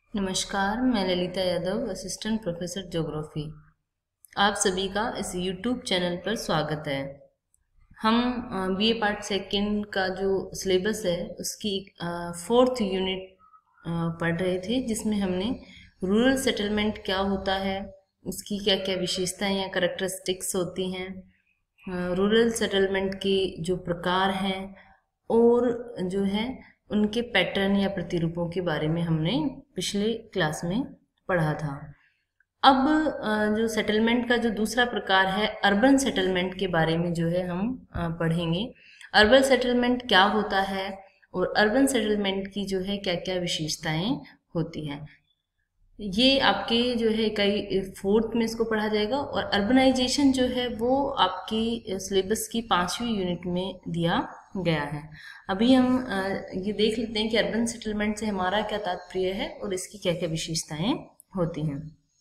नमस्कार, मैं Lalita Yadav, assistant professor geography. आप सभी का इस YouTube चैनल पर स्वागत है। हम बीए पार्ट सेकंड का जो सिलेबस है उसकी 4th यूनिट पढ़ रहे थे, जिसमें हमने रूरल सेटलमेंट क्या होता है, उसकी क्या क्या विशेषताएं या करेक्टरिस्टिक्स होती हैं, रूरल सेटलमेंट के जो प्रकार हैं और जो है उनके पैटर्न या प्रतिरूपों के बारे में हमने पिछले क्लास में पढ़ा था। अब जो सेटलमेंट का जो दूसरा प्रकार है अर्बन सेटलमेंट के बारे में जो है हम पढ़ेंगे। अर्बन सेटलमेंट क्या होता है और अर्बन सेटलमेंट की जो है क्या क्या विशेषताएं होती हैं, ये आपके जो है कई 4th में इसको पढ़ा जाएगा। और अर्बनाइजेशन जो है वो आपकी सिलेबस की 5वीं यूनिट में दिया गया है। अभी हम ये देख लेते हैं कि अर्बन सेटलमेंट से हमारा क्या तात्पर्य है और इसकी क्या क्या विशेषताएं होती हैं।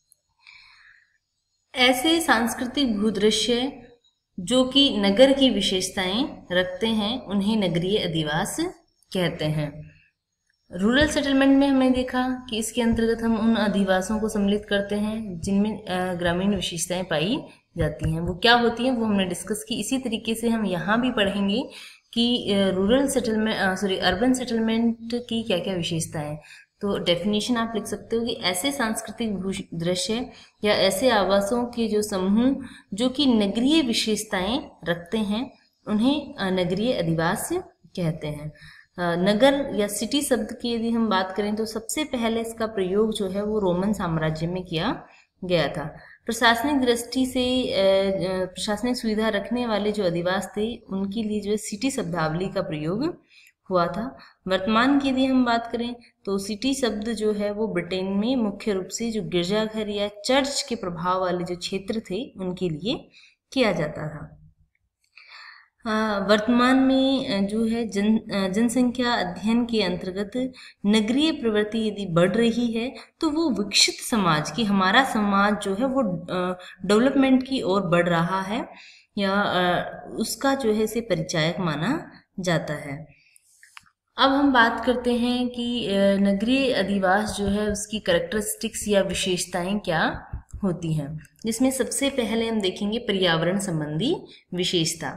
ऐसे सांस्कृतिक भूदृश्य जो कि नगर की विशेषताएं रखते हैं उन्हें नगरीय अधिवास कहते हैं। रूरल सेटलमेंट में हमने देखा कि इसके अंतर्गत हम उन अधिवासों को सम्मिलित करते हैं जिनमें ग्रामीण विशेषताएं पाई जाती हैं। वो क्या होती हैं वो हमने डिस्कस की। इसी तरीके से हम यहाँ भी पढ़ेंगे कि रूरल सेटलमेंट अर्बन सेटलमेंट की क्या क्या विशेषताएं। तो डेफिनेशन आप लिख सकते हो कि ऐसे सांस्कृतिक दृश्य या ऐसे आवासों के जो समूह जो कि नगरीय विशेषताएं रखते हैं उन्हें नगरीय अधिवास कहते हैं। नगर या सिटी शब्द की यदि हम बात करें तो सबसे पहले इसका प्रयोग जो है वो रोमन साम्राज्य में किया गया था। प्रशासनिक दृष्टि से प्रशासनिक सुविधा रखने वाले जो अधिवास थे उनके लिए जो है सिटी शब्दावली का प्रयोग हुआ था। वर्तमान की यदि हम बात करें तो सिटी शब्द जो है वो ब्रिटेन में मुख्य रूप से जो गिरजाघर या चर्च के प्रभाव वाले जो क्षेत्र थे उनके लिए किया जाता था। वर्तमान में जो है जनसंख्या अध्ययन के अंतर्गत नगरीय प्रवृत्ति यदि बढ़ रही है तो वो विकसित समाज की हमारा समाज जो है वो डेवलपमेंट की ओर बढ़ रहा है या उसका जो है इसे परिचायक माना जाता है। अब हम बात करते हैं कि नगरीय अधिवास जो है उसकी कैरेक्टरिस्टिक्स या विशेषताएं क्या होती हैं, जिसमें सबसे पहले हम देखेंगे पर्यावरण संबंधी विशेषता।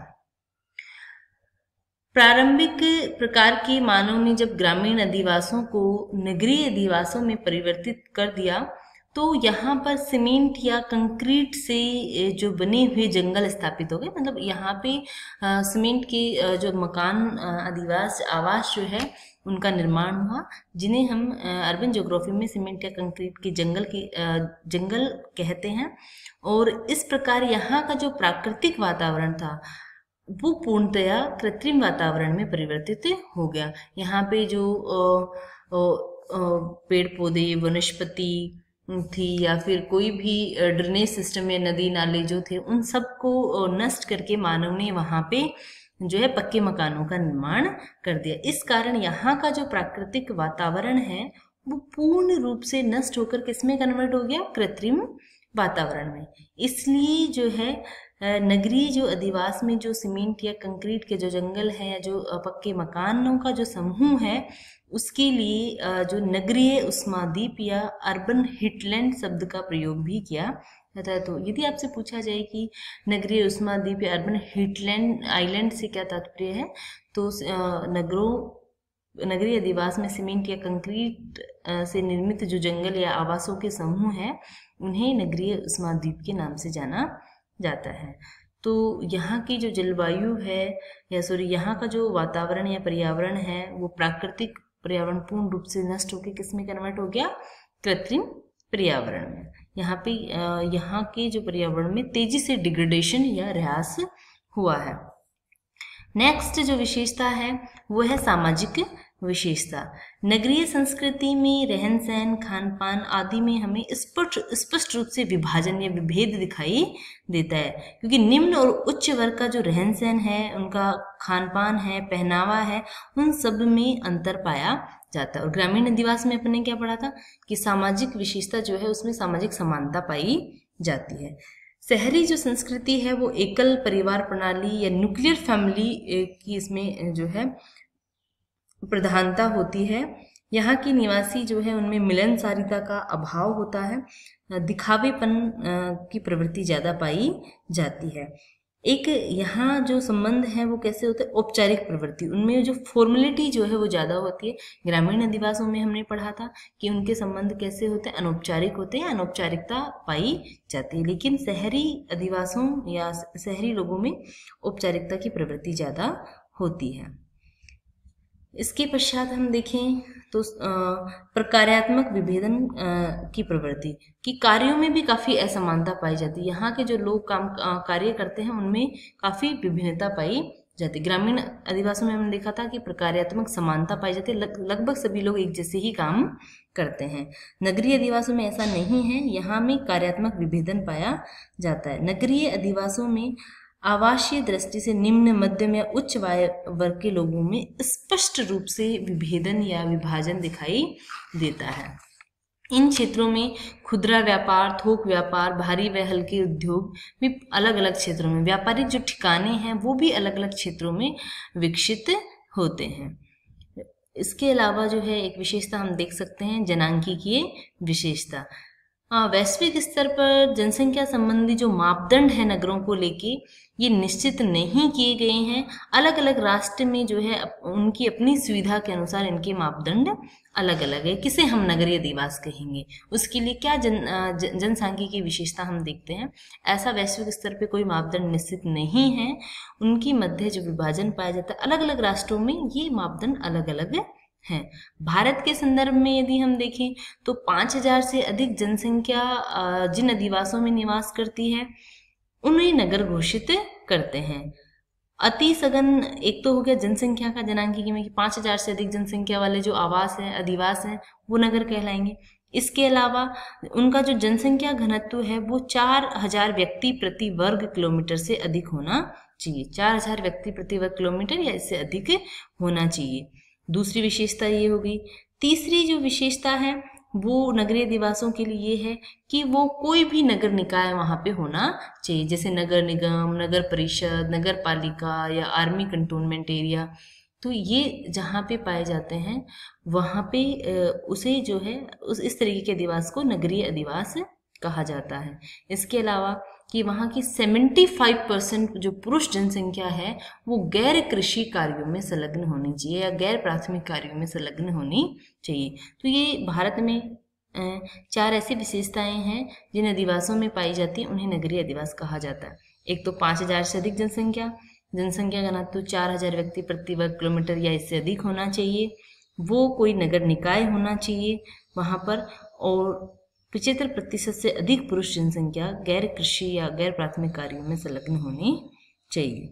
प्रारंभिक प्रकार के मानव ने जब ग्रामीण अधिवासों को नगरीय अधिवासों में परिवर्तित कर दिया तो यहाँ पर सीमेंट या कंक्रीट से जो बने हुए जंगल स्थापित हो गए। मतलब यहाँ पे सीमेंट के जो मकान अधिवास आवास जो है उनका निर्माण हुआ, जिन्हें हम अर्बन ज्योग्राफी में सीमेंट या कंक्रीट के जंगल कहते हैं। और इस प्रकार यहाँ का जो प्राकृतिक वातावरण था वो पूर्णतया कृत्रिम वातावरण में परिवर्तित हो गया। यहाँ पे जो पेड़ पौधे वनस्पति थी या फिर कोई भी ड्रेनेज सिस्टम या नदी नाले जो थे उन सबको नष्ट करके मानव ने वहाँ पे जो है पक्के मकानों का निर्माण कर दिया। इस कारण यहाँ का जो प्राकृतिक वातावरण है वो पूर्ण रूप से नष्ट होकर किसमें कन्वर्ट हो गया, कृत्रिम वातावरण में। इसलिए जो है नगरीय जो अधिवास में जो सीमेंट या कंक्रीट के जो जंगल है या जो पक्के मकानों का जो समूह है उसके लिए जो नगरीय उष्माद्वीप या अर्बन हिटलैंड शब्द का प्रयोग भी किया जाता है। तो यदि आपसे पूछा जाए कि नगरीय उष्माद्वीप या अर्बन हिटलैंड आइलैंड से क्या तात्पर्य है, तो नगरीय अधिवास में सीमेंट या कंक्रीट से निर्मित जो जंगल या आवासों के समूह हैं उन्हें नगरीय उष्माद्वीप के नाम से जाना जाता है। तो यहाँ की जो जलवायु है यहाँ का जो वातावरण या पर्यावरण है वो प्राकृतिक पर्यावरण पूर्ण रूप से नष्ट होकर किसमें कन्वर्ट हो गया, कृत्रिम पर्यावरण में। यहाँ के जो पर्यावरण में तेजी से डिग्रेडेशन या ह्रास हुआ है। नेक्स्ट जो विशेषता है वो है सामाजिक विशेषता। नगरीय संस्कृति में रहन सहन खान पान आदि में हमें स्पष्ट रूप से विभाजन या विभेद दिखाई देता है, क्योंकि निम्न और उच्च वर्ग का जो रहन सहन है, उनका खान पान है, पहनावा है, उन सब में अंतर पाया जाता है। और ग्रामीण अधिवास में अपने क्या पढ़ा था कि सामाजिक विशेषता जो है उसमें सामाजिक समानता पाई जाती है। शहरी जो संस्कृति है वो एकल परिवार प्रणाली या न्यूक्लियर फैमिली की इसमें जो है प्रधानता होती है। यहाँ के निवासी जो है उनमें मिलनसारिता का अभाव होता है, दिखावेपन की प्रवृत्ति ज़्यादा पाई जाती है। एक यहाँ जो संबंध है वो कैसे होते हैं, औपचारिक प्रवृत्ति, उनमें जो फॉर्मेलिटी जो है वो ज़्यादा होती है। ग्रामीण अधिवासों में हमने पढ़ा था कि उनके संबंध कैसे होते हैं, अनौपचारिक होते हैं, अनौपचारिकता पाई जाती है। लेकिन शहरी अधिवासों या शहरी लोगों में औपचारिकता की प्रवृत्ति ज़्यादा होती है। इसके पश्चात हम देखें तो प्रकार्यात्मक विभेदन की प्रवृत्ति, कि कार्यों में भी काफ़ी असमानता पाई जाती है। यहाँ के जो लोग कार्य करते हैं उनमें काफ़ी विभिन्नता पाई जाती है। ग्रामीण अधिवासों में हमने देखा था कि प्रकार्यात्मक समानता पाई जाती है, लगभग सभी लोग एक जैसे ही काम करते हैं। नगरीय अधिवासों में ऐसा नहीं है, यहाँ में कार्यात्मक विभेदन पाया जाता है। नगरीय अधिवासों में आवासीय दृष्टि से निम्न, मध्यम या उच्च आय वर्ग के लोगों में स्पष्ट रूप से विभेदन या विभाजन दिखाई देता है। इन क्षेत्रों में खुदरा व्यापार, थोक व्यापार, भारी व हल्के उद्योग भी अलग अलग क्षेत्रों में, व्यापारिक जो ठिकाने हैं वो भी अलग अलग क्षेत्रों में विकसित होते हैं। इसके अलावा जो है एक विशेषता हम देख सकते हैं, जनांकीय विशेषता। वैश्विक स्तर पर जनसंख्या संबंधी जो मापदंड है नगरों को लेके, ये निश्चित नहीं किए गए हैं। अलग अलग राष्ट्र में जो है उनकी अपनी सुविधा के अनुसार इनके मापदंड अलग अलग है। किसे हम नगरीय अधिवास कहेंगे, उसके लिए क्या जनसांख्यिकी विशेषता हम देखते हैं। ऐसा वैश्विक स्तर पे कोई मापदंड निश्चित नहीं है, उनकी मध्य जो विभाजन पाया जाता है अलग अलग राष्ट्रों में, ये मापदंड अलग अलग हैं। भारत के संदर्भ में यदि हम देखें तो 5000 से अधिक जनसंख्या जिन अधिवासों में निवास करती है उन्हें नगर घोषित करते हैं। अति सघन एक तो हो गया जनसंख्या का जनांकीय में कि 5000 से अधिक जनसंख्या वाले जो आवास हैं, अधिवास हैं, वो नगर कहलाएंगे। इसके अलावा उनका जो जनसंख्या घनत्व है वो 4000 व्यक्ति प्रति वर्ग किलोमीटर से अधिक होना चाहिए। 4000 व्यक्ति प्रति वर्ग किलोमीटर या इससे अधिक होना चाहिए। दूसरी विशेषता ये हो गई। तीसरी जो विशेषता है वो नगरीय अधिवासों के लिए है कि वो कोई भी नगर निकाय वहाँ पे होना चाहिए, जैसे नगर निगम, नगर परिषद, नगर पालिका या आर्मी कंटोनमेंट एरिया। तो ये जहाँ पे पाए जाते हैं वहाँ पे उसे जो है इस तरीके के अधिवास को नगरीय अधिवास कहा जाता है। इसके अलावा कि वहाँ की 75% जो पुरुष जनसंख्या है वो गैर कृषि कार्यों में संलग्न होनी चाहिए या गैर प्राथमिक कार्यों में संलग्न होनी चाहिए। तो ये भारत में 4 ऐसी विशेषताएं हैं जिन अधिवासों में पाई जाती हैं, उन्हें नगरीय अधिवास कहा जाता है। एक तो 5000 से अधिक जनसंख्या घनत्व 4000 व्यक्ति प्रति वर्ग किलोमीटर या इससे अधिक होना चाहिए, वो कोई नगर निकाय होना चाहिए वहाँ पर, और 75% से अधिक पुरुष जनसंख्या गैर कृषि या गैर प्राथमिक कार्यों में संलग्न होनी चाहिए।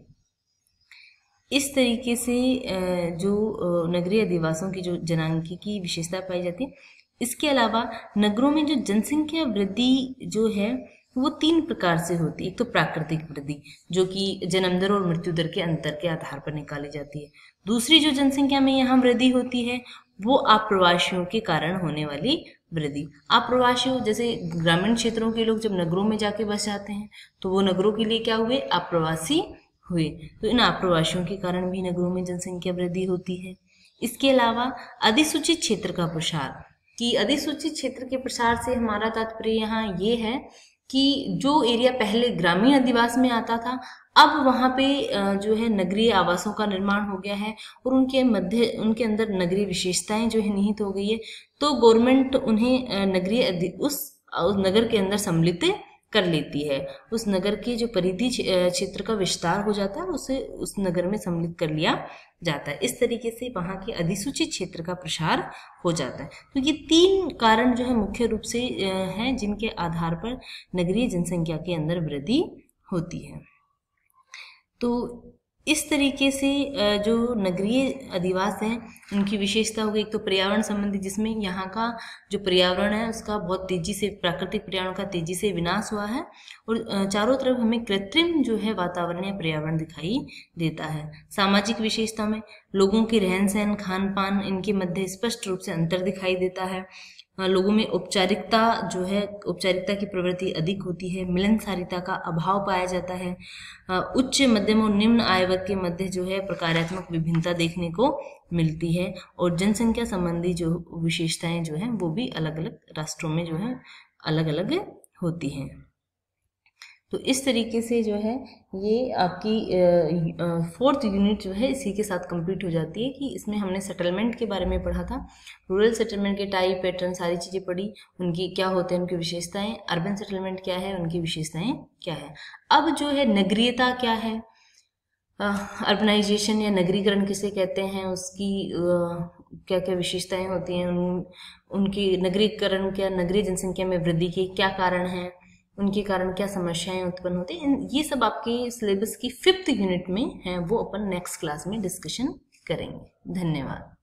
इस तरीके से जो नगरीय अधिवासों की जो जनांकीय की विशेषता पाई जाती है। इसके अलावा नगरों में जो जनसंख्या वृद्धि जो है वो 3 प्रकार से होती है। एक तो प्राकृतिक वृद्धि जो कि जन्म दर और मृत्यु दर के अंतर के आधार पर निकाली जाती है। दूसरी जो जनसंख्या में यहाँ वृद्धि होती है वो आप्रवासियों के कारण होने वाली वृद्धि। आप्रवासियों जैसे ग्रामीण क्षेत्रों के लोग जब नगरों में जाके बस जाते हैं तो वो नगरों के लिए क्या हुए, आप्रवासी हुए। तो इन आप्रवासियों के कारण भी नगरों में जनसंख्या वृद्धि होती है। इसके अलावा अधिसूचित क्षेत्र का प्रसार, कि अधिसूचित क्षेत्र के प्रसार से हमारा तात्पर्य यहाँ ये है कि जो एरिया पहले ग्रामीण अधिवास में आता था अब वहाँ पे जो है नगरीय आवासों का निर्माण हो गया है और उनके अंदर नगरीय विशेषताएं जो है निहित हो गई है। तो गवर्नमेंट उन्हें उस नगर के अंदर सम्मिलित कर लेती है। उस नगर के जो परिधि क्षेत्र का विस्तार हो जाता है उसे उस नगर में सम्मिलित कर लिया जाता है। इस तरीके से वहाँ के अधिसूचित क्षेत्र का प्रसार हो जाता है। तो ये 3 कारण जो है मुख्य रूप से हैं जिनके आधार पर नगरीय जनसंख्या के अंदर वृद्धि होती है। तो इस तरीके से जो नगरीय अधिवास हैं उनकी विशेषता हो गई। एक तो पर्यावरण संबंधी, जिसमें यहाँ का जो पर्यावरण है उसका बहुत तेजी से, प्राकृतिक पर्यावरण का तेजी से विनाश हुआ है और चारों तरफ हमें कृत्रिम जो है वातावरण या पर्यावरण दिखाई देता है। सामाजिक विशेषता में लोगों के रहन सहन, खान पान, इनके मध्य स्पष्ट रूप से अंतर दिखाई देता है। लोगों में औपचारिकता जो है, औपचारिकता की प्रवृत्ति अधिक होती है, मिलनसारिता का अभाव पाया जाता है, उच्च मध्यम और निम्न आय वर्ग के मध्य जो है प्रकार्यात्मक विभिन्नता देखने को मिलती है, और जनसंख्या संबंधी जो विशेषताएं जो है वो भी अलग अलग राष्ट्रों में जो है अलग अलग होती हैं। तो इस तरीके से जो है ये आपकी 4th यूनिट जो है इसी के साथ कंप्लीट हो जाती है, कि इसमें हमने सेटलमेंट के बारे में पढ़ा था, रूरल सेटलमेंट के टाइप, पैटर्न, सारी चीज़ें पढ़ी, उनकी क्या होते हैं, उनकी विशेषताएं, अर्बन सेटलमेंट क्या है, उनकी विशेषताएं क्या है। अब जो है नगरीयता क्या है, अर्बनाइजेशन या नगरीकरण किसे कहते हैं, उसकी क्या क्या विशेषताएं होती हैं, उनकी नगरीकरण क्या, नगरीय जनसंख्या में वृद्धि के क्या कारण हैं, उनके कारण क्या समस्याएं उत्पन्न होती हैं, ये सब आपके सिलेबस की 5th यूनिट में है, वो अपन नेक्स्ट क्लास में डिस्कशन करेंगे। धन्यवाद।